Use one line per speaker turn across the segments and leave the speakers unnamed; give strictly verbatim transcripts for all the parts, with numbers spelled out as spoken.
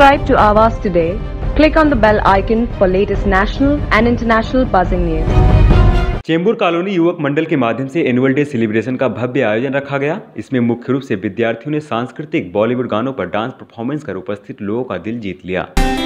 Subscribe to Awaaz today. Click on the bell icon for latest national and international buzzing news.
Chembur colony युवक मंडल के माध्यम से annual day celebration का भव्य आयोजन रखा गया। इसमें मुख्य रूप से विद्यार्थियों ने सांस्कृतिक बॉलीवुड गानों पर डांस परफॉर्मेंस कर उपस्थित लोगों का दिल जीत लिया।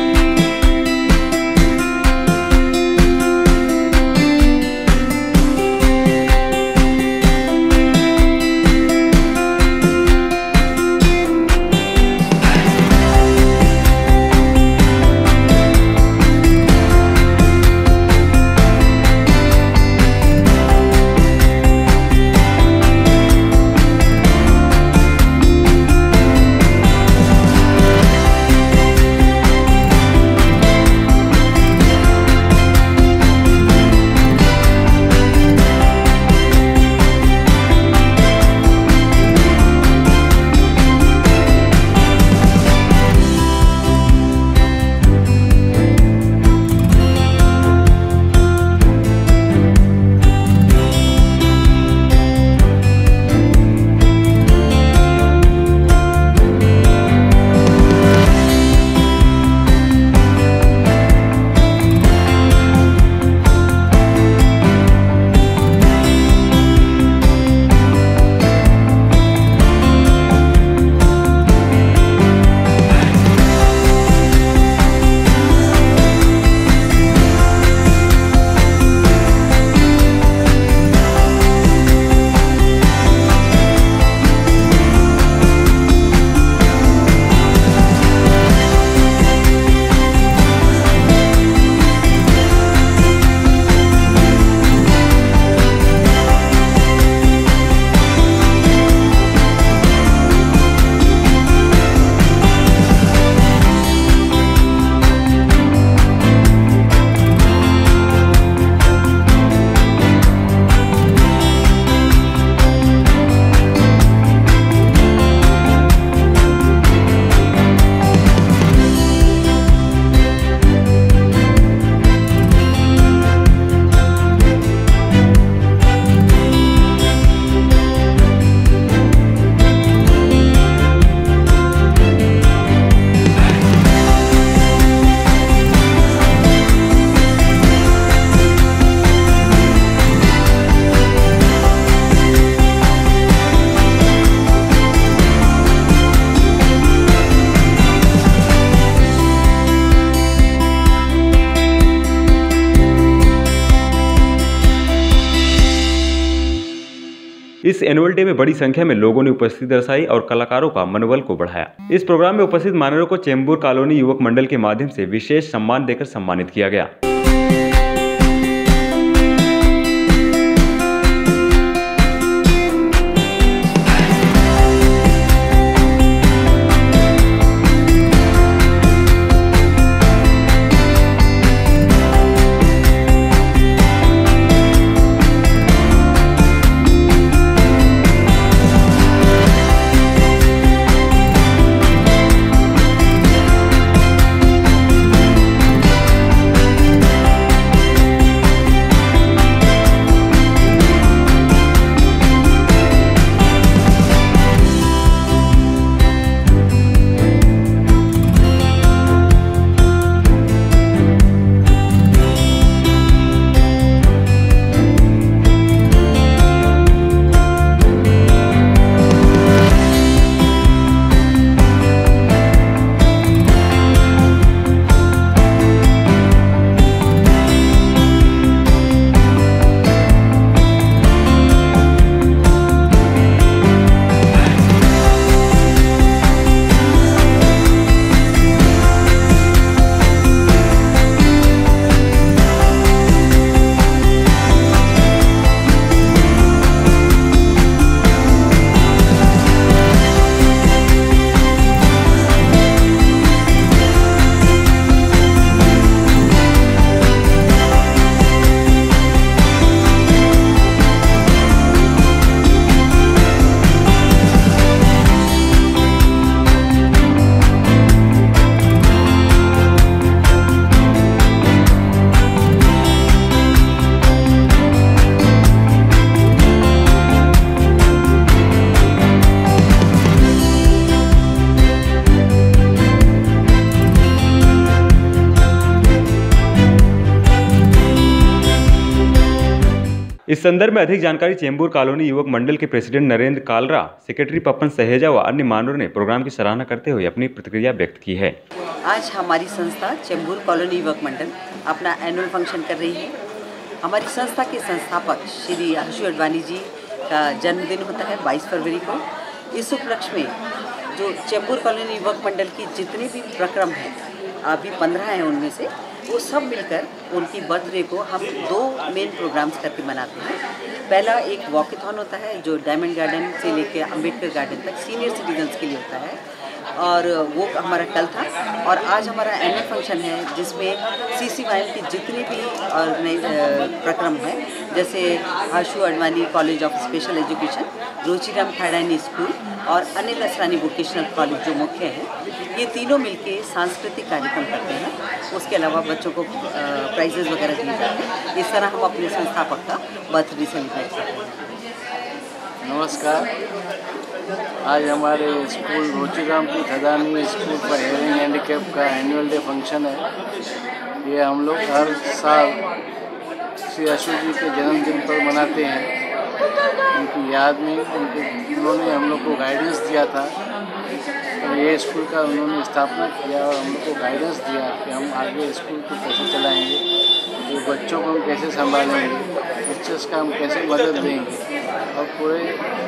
इस एनुअल डे में बड़ी संख्या में लोगों ने उपस्थिति दर्शाई और कलाकारों का मनोबल को बढ़ाया। इस प्रोग्राम में उपस्थित मान्यवरों को चेंबूर कॉलोनी युवक मंडल के माध्यम से विशेष सम्मान देकर सम्मानित किया गया। इस संदर्भ में अधिक जानकारी चेंबूर कॉलोनी युवक मंडल के प्रेसिडेंट नरेंद्र कालरा, सेक्रेटरी पप्पन सहेजा व अन्य मानवों ने प्रोग्राम की सराहना करते हुए अपनी प्रतिक्रिया व्यक्त की है।
आज हमारी संस्था चेंबूर कॉलोनी युवक मंडल अपना एनुअल फंक्शन कर रही है। हमारी संस्था के संस्थापक श्री हर्षू अडवाणी जी का जन्मदिन होता है बाईस फरवरी को। इस उपलक्ष्य में जो चेंबूर कॉलोनी युवक मंडल की जितने भी प्रक्रम हैं, अभी पंद्रह हैं, उनमें से वो सब मिलकर उनकी बर्थडे को हम दो मेन प्रोग्राम्स करके मनाते हैं। पहला एक वॉकेथॉन होता है जो डायमंड गार्डन से लेकर अम्बेडकर गार्डन तक सीनियर सिटीजन्स के लिए होता है, और वो हमारा कल था। और आज हमारा एनुअल फंक्शन है जिसमें सी सी वाई एम की जितने भी प्रक्रम हैं, जैसे Harshu Advani college of special education, Ruchiram Thadani school और अनिल असरानी वोकेशनल कॉलेज जो मुख्य हैं, ये तीनों मिलके सांस्कृतिक कार्यक्रम करते हैं। उसके अलावा बच्चों को प्राइजेज वगैरह दिए जाते हैं। इस तरह हम अपने संस्थापक का बर्थडे सेलिब्रेट करते हैं।
नमस्कार। आज हमारे स्कूल रुचिराम थाडानी स्कूल पर हेयरिंग हैंडीकैप का एनुअल डे फंक्शन है। ये हम लोग हर साल श्री हर्षू जी के जन्मदिन पर मनाते हैं। उनकी याद में उनके उन्होंने हम लोग को गाइडेंस दिया था, और ये स्कूल का उन्होंने स्थापना किया और हम लोग को गाइडेंस दिया कि हम आगे स्कूल को कैसे चलाएंगे, ये बच्चों को हम कैसे संभालेंगे, टीचर्स का हम कैसे मदद देंगे, और पूरे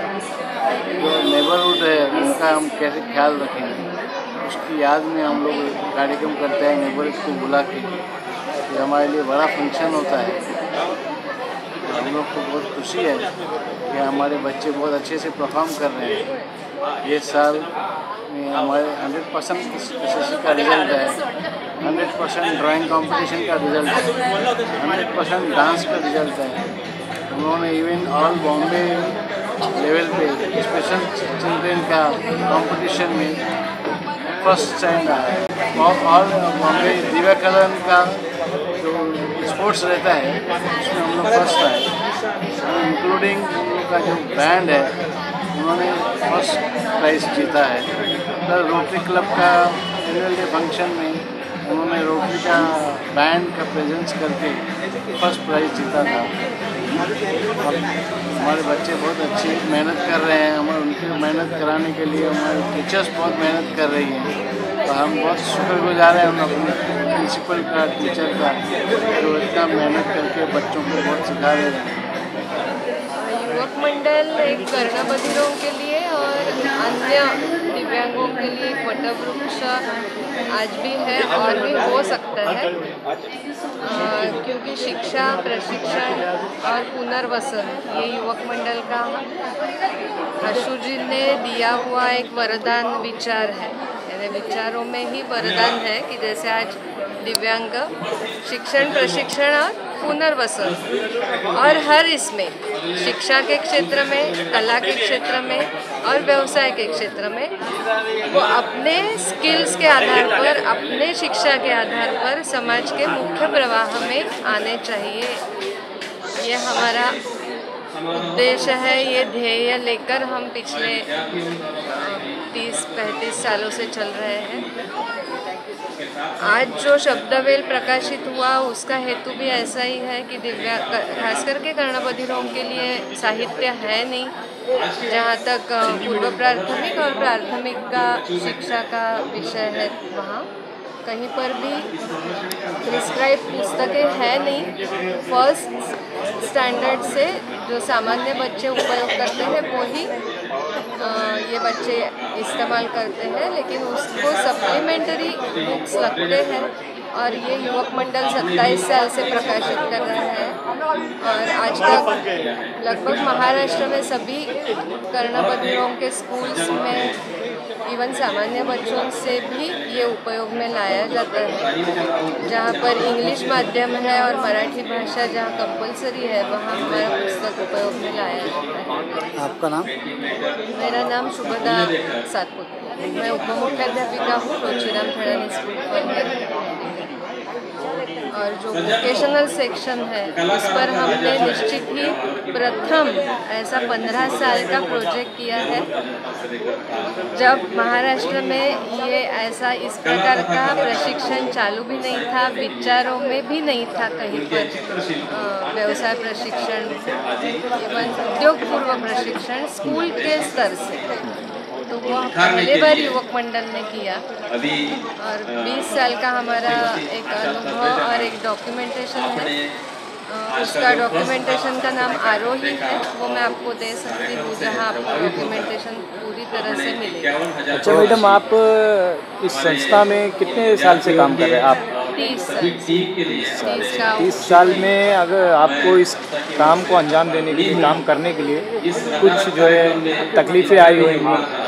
जो नेबरहुड है उनका हम कैसे ख्याल रखेंगे। उसकी याद में हम लोग कार्यक्रम करते हैं नेबरहुड को बुला के। ये हमारे लिए बड़ा फंक्शन होता है। हम लोग को बहुत खुशी है कि हमारे बच्चे बहुत अच्छे से परफॉर्म कर रहे हैं। ये साल में हमारे hundred percent S S C का रिजल्ट है, हंड्रेड परसेंट ड्राइंग कंपटीशन का रिजल्ट है, हंड्रेड परसेंट डांस का रिजल्ट है। उन्होंने इवन ऑल बॉम्बे लेवल पे स्पेशल चिल्ड्रेन का कंपटीशन में फर्स्ट स्टैंड आया। और ऑल बॉम्बे दिव्या कलन का जो स्पोर्ट्स रहता है उसमें हम लोग फर्स्ट आए, इंक्लूडिंग उन लोग का जो बैंड है उन्होंने फर्स्ट प्राइज़ जीता है। कल रोटरी क्लब का एनुअल डे फंक्शन में उन्होंने रोटरी का बैंड का प्रेजेंस करके फर्स्ट प्राइज़ जीता था। हमारे बच्चे बहुत अच्छी मेहनत कर रहे हैं। हम उनकी मेहनत कराने के लिए हमारे टीचर्स बहुत मेहनत कर रही हैं, और हम बहुत शुक्रगुजार हैं उन अपने प्रिंसिपल का, टीचर का, जो इतना मेहनत करके बच्चों को बहुत सिखा रहे हैं।
युवक मंडल एक कर्णबधिरों के लिए और अन्य दिव्यांगों के लिए एक वटवृक्ष आज भी है और भी हो सकता है, आ, क्योंकि शिक्षा, प्रशिक्षण और पुनर्वसन ये युवक मंडल का हर्षू जी ने दिया हुआ एक वरदान विचार है। मेरे विचारों में ही वरदान है कि जैसे आज दिव्यांग शिक्षण, प्रशिक्षण और पुनर्वसन, और हर इसमें शिक्षा के क्षेत्र में, कला के क्षेत्र में और व्यवसाय के क्षेत्र में वो अपने स्किल्स के आधार पर, अपने शिक्षा के आधार पर समाज के मुख्य प्रवाह में आने चाहिए। ये हमारा उद्देश्य है। ये ध्येय लेकर हम पिछले तीस पैंतीस सालों से चल रहे हैं। आज जो शब्दवेल प्रकाशित हुआ उसका हेतु भी ऐसा ही है कि दिव्या, खास करके कर्णबधिरों के लिए साहित्य है नहीं। जहाँ तक पूर्व प्राथमिक और प्राथमिक का शिक्षा का विषय है, वहाँ कहीं पर भी प्रिस्क्राइब पुस्तकें है नहीं। फर्स्ट स्टैंडर्ड से जो सामान्य बच्चे उपयोग करते हैं वो ही ये बच्चे इस्तेमाल करते हैं, लेकिन उसको सप्लीमेंट्री बुक्स लगते हैं। और ये युवक मंडल सत्ताईस साल से प्रकाशित कर रहा है, और आज तक लगभग महाराष्ट्र में सभी कर्णबधिरों के स्कूल्स में, इवन सामान्य बच्चों से भी ये उपयोग में लाया जाता है। जहाँ पर इंग्लिश माध्यम है और मराठी भाषा जहाँ कंपलसरी है, वहाँ हमारा पुस्तक उपयोग में लाया जाता है।
आपका नाम?
मेरा नाम शुभदा सातपुते। मैं उपमुख्याध्यापिका हूँ रुचिराम थाडानी स्कूल पर। और जो वोकेशनल सेक्शन है उस पर हमने निश्चित ही प्रथम ऐसा पंद्रह साल का प्रोजेक्ट किया है। जब महाराष्ट्र में ये ऐसा इस प्रकार का प्रशिक्षण चालू भी नहीं था, विचारों में भी नहीं था कहीं पर व्यवसाय प्रशिक्षण एवं उद्योग पूर्व प्रशिक्षण स्कूल के स्तर से, तो वो पहली बार युवक मंडल ने किया। और बीस साल का हमारा एक अनुभव और एक डॉक्यूमेंटेशन है। उसका डॉक्यूमेंटेशन का नाम आरोही है, वो मैं आपको दे सकती हूँ, जहाँ आपको डॉक्यूमेंटेशन पूरी तरह से मिलेगी।
अच्छा मैडम, आप इस संस्था में कितने साल से काम कर रहे हैं? आप
तीस साल
तीस साल में अगर आपको इस काम को अंजाम देने के लिए, काम करने के लिए कुछ जो है तकलीफ़ें आई होंगी?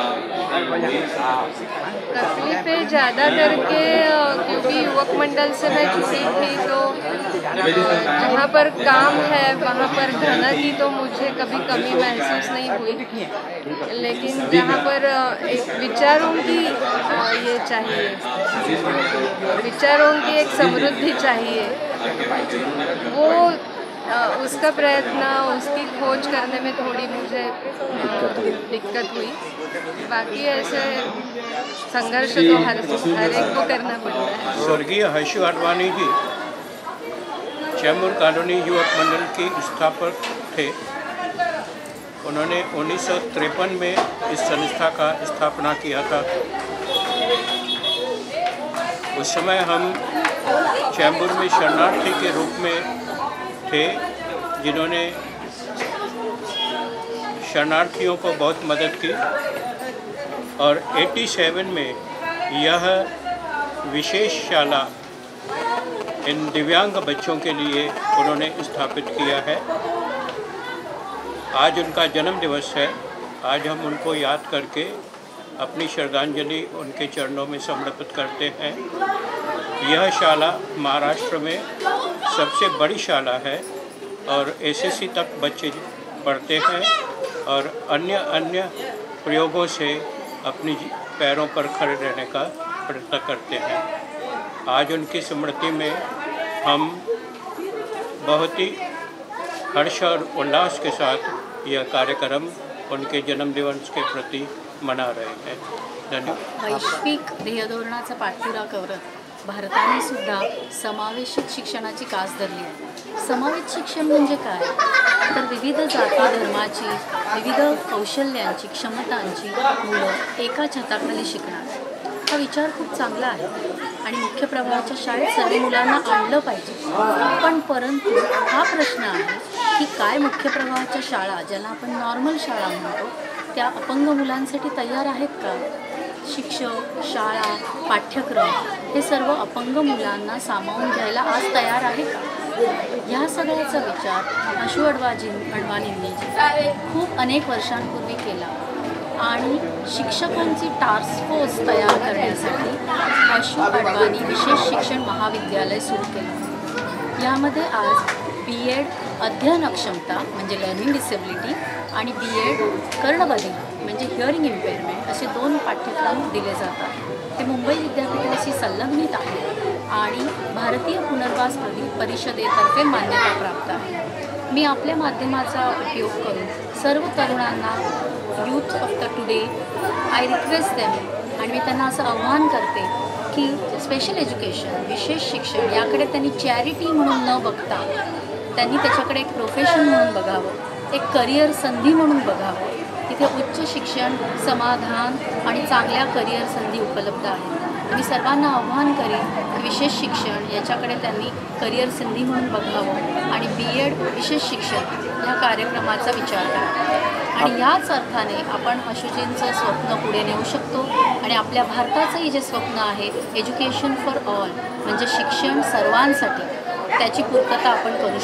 तकलीफ़ें ज़्यादा करके, क्योंकि युवक मंडल से मैं जुड़ी थी, तो जहाँ पर काम है वहाँ पर धन की तो मुझे कभी कमी महसूस नहीं हुई, लेकिन जहाँ पर एक विचारों की ये चाहिए, विचारों की एक समृद्धि चाहिए, वो उसका प्रयत्न, उसकी खोज करने में थोड़ी मुझे दिक्कत हुई। बाकी ऐसे संघर्ष तो हर हर एक को करना पड़ता है।
स्वर्गीय हर्षु अडवाणी जी चैम्बूर कॉलोनी युवक मंडल की स्थापक थे। उन्होंने उन्नीस सौ तिरपन में इस संस्था का स्थापना किया था। उस समय हम चैम्बूर में शरणार्थी के रूप में थे, जिन्होंने शरणार्थियों को बहुत मदद की। और सत्तासी में यह विशेष शाला इन दिव्यांग बच्चों के लिए उन्होंने स्थापित किया है। आज उनका जन्म दिवस है। आज हम उनको याद करके अपनी श्रद्धांजलि उनके चरणों में समर्पित करते हैं। यह शाला महाराष्ट्र में सबसे बड़ी शाला है और एसएससी तक बच्चे पढ़ते हैं और अन्य अन्य प्रयोगों से अपनी पैरों पर खड़े रहने का प्रयत्न करते हैं। आज उनकी स्मृति में हम बहुत ही हर्ष और उल्लास के साथ यह कार्यक्रम उनके जन्मदिवस के प्रति मना रहे हैं। धन्यवाद।
वैश्विक ध्येयधोरणाचा पाठपुरावा करत भारताने सुद्धा समावेशित शिक्षणाची कास धरली आहे। समावेश शिक्षण म्हणजे काय? तर विविध जाती धर्माची, विविध कौशल्यांची, क्षमतांची मुलं एका छताखाली शिकणार, हा विचार खूप चांगला आहे आणि मुख्य प्रवाहाच्या शाळेत सर्व मुलांना आणलं पाहिजे। पण परंतु हा प्रश्न आहे की काय मुख्य प्रवाहाच्या शाळा, ज्याला आपण नॉर्मल शाळा म्हणतो, त्या अपंग मुलांसाठी तयार आहेत का? शिक्षक, शाळा, पाठ्यक्रम हे सर्व अपंग मुलांना सामावून घ्यायला आज तयार आहे का? ह्या सगळ्याचा विचार हर्षु अडवाणी अडवाणींनी खूप अनेक वर्षांपूर्वी केला आणि शिक्षकांची टास्क फोर्स तयार करण्यासाठी हर्षु अडवाणी विशेष शिक्षण महाविद्यालय सुरू केलं। यामध्ये आज बी एड अध्ययन अक्षमता म्हणजे लर्निंग डिसेबिलिटी आणि बी एड कर्णबधिर म्हणजे हिअरिंग इम्पेअरमेंट असे दोन पाठ्यक्रम दिले जातात। ते मुंबई विद्यापीठाशी संलग्नित आहे आणि भारतीय पुनर्वास परिषदेतर्फे मान्यता प्राप्त आहे। मी आपल्या माध्यमाचा उपयोग करून सर्व तरुणांना, youth of the today, I request them, आणि मी त्यांना असं आव्हान करते की स्पेशल एज्युकेशन, विशेष शिक्षण याकडे त्यांनी चॅरिटी म्हणून न बघता त्यांनी त्याच्याकडे एक प्रोफेशन म्हणून बघावं, एक करिअर संधी म्हणून बघावं। तिथे उच्च शिक्षण, समाधान आणि चांगल्या करिअर संधी उपलब्ध आहेत। मी सर्वांना आव्हान करेन की विशेष शिक्षण याच्याकडे त्यांनी करिअर संधी म्हणून बघावं आणि बी एड विशेष शिक्षण या कार्यक्रमाचा विचार करावा। आणि याच अर्थाने आपण हर्षुजींचं स्वप्न पुढे नेऊ शकतो आणि आपल्या भारताचंही जे स्वप्न आहे एज्युकेशन फॉर ऑल म्हणजे शिक्षण सर्वांसाठी, त्याची पूर्तता आपण करू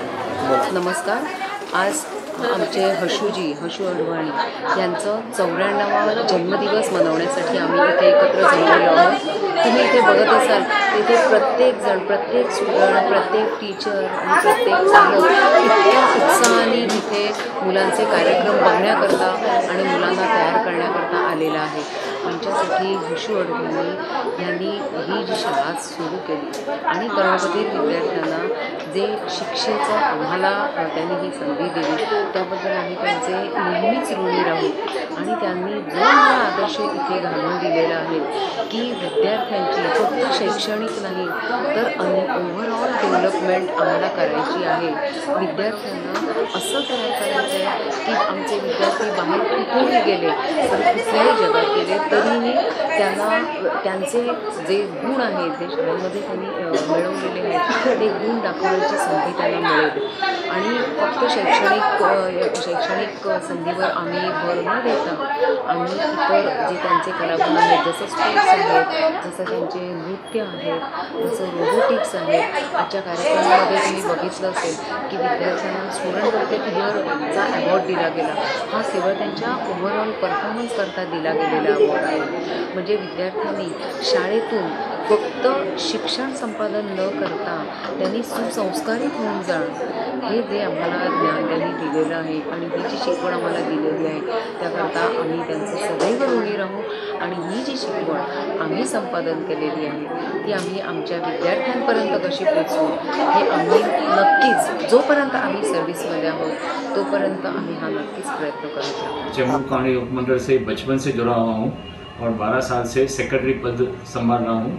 शकतो।
नमस्कार। आज आमचे हर्षुजी हर्षु अडवाणी यांचं चौऱ्याण्णवा जन्मदिवस मनवण्यासाठी आम्ही इथे एकत्र जमलेलो आहोत। तुम्ही इथे बघत असाल तिथे प्रत्येकजण, प्रत्येक स्टुडंट, प्रत्येक टीचर आणि प्रत्येक चालक इतक्या उत्साहाने इथे मुलांचे कार्यक्रम बघण्याकरता आणि मुलांना तयार करण्याकरता आलेला आहे। आमच्यासाठी हर्षु अडवाणी यांनी ही जी शाळा सुरू केली आणि कर्णबधीर विद्यार्थ्यांना जे शिक्षेचं आम्हाला त्यांनी ही संधी दिली त्याबद्दल आम्ही त्यांचे नेहमीच ऋणी राहू. आणि त्यांनी जो मला आदर्श इथे घालून दिलेला आहे की विद्यार्थ्यांची फक्त शैक्षणिक नाही तर ओव्हरऑल डेव्हलपमेंट आम्हाला करायची आहे. विद्यार्थ्यांना असं तयार करायचं आहे की आमचे विद्यार्थी बाहेर कुठेही गेले तर कुठल्याही जगात गेले तरीही त्यांना त्यांचे जे गुण आहेत जे शाळेमध्ये त्यांनी मिळवलेले आहेत ते गुण दाखवण्याची संधी त्यांना मिळेल. आणि फक्त शैक्षणिक शैक्षणिक संधीवर आम्ही भर न देता आम्ही इतर जे त्यांचे कलागुण आहेत जसं स्पोर्ट्स आहेत जसं त्यांचे नृत्य आहेत जसं रोबोटिक्स आहेत. आजच्या कार्यक्रमामध्ये तुम्ही बघितलं असेल की विद्यार्थ्यांना स्टुडंट ऑफ द इयरचा अवॉर्ड दिला गेला. हा केवळ त्यांच्या ओव्हरऑल परफॉर्मन्स करता दिला गेलेला अवॉर्ड आहे. म्हणजे विद्यार्थ्यांनी शाळेतून फक्त शिक्षण संपादन न करता त्यांनी सुसंस्कारित होऊन जाणं हे जे आम्हाला ज्ञान त्यांनी दिलेलं आहे आणि ही जी शिकवण आम्हाला दिलेली आहे त्याकरता आम्ही त्यांचं सदैव ऋणी राहू. आणि ही जी शिकवण आम्ही संपादन केलेली आहे ती आम्ही आमच्या विद्यार्थ्यांपर्यंत कशी पोचवू हे आम्ही नक्कीच जोपर्यंत आम्ही सर्व्हिसमध्ये आहोत तोपर्यंत आम्ही हा नक्कीच प्रयत्न करत राहू.
चेंबूर कॉलोनी युवक मंडल से बचपन से जुड़ा हुआ हूँ और बारह साल से सेक्रेटरी पद संभाल रहा हूँ.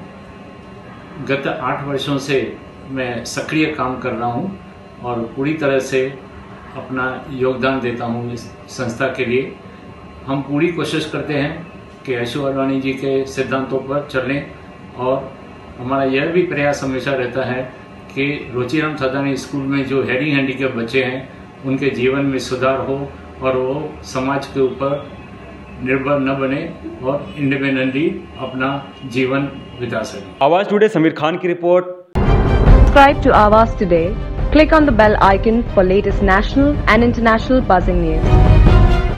गत आठ वर्षों से मैं सक्रिय काम कर रहा हूँ और पूरी तरह से अपना योगदान देता हूँ इस संस्था के लिए. हम पूरी कोशिश करते हैं कि आशु अडवाणी जी के सिद्धांतों पर चलें और हमारा यह भी प्रयास हमेशा रहता है कि रुचिराम थदानी स्कूल में जो हेयरिंग हैंडीकैप बच्चे हैं उनके जीवन में सुधार हो और वो समाज के ऊपर निर्भर न बने और इंडिपेंडेंटली अपना जीवन बिता सके.
आवाज टुडे समीर खान की रिपोर्ट.
Subscribe to Awaaz today. Click on the bell icon for latest national and international buzzing news.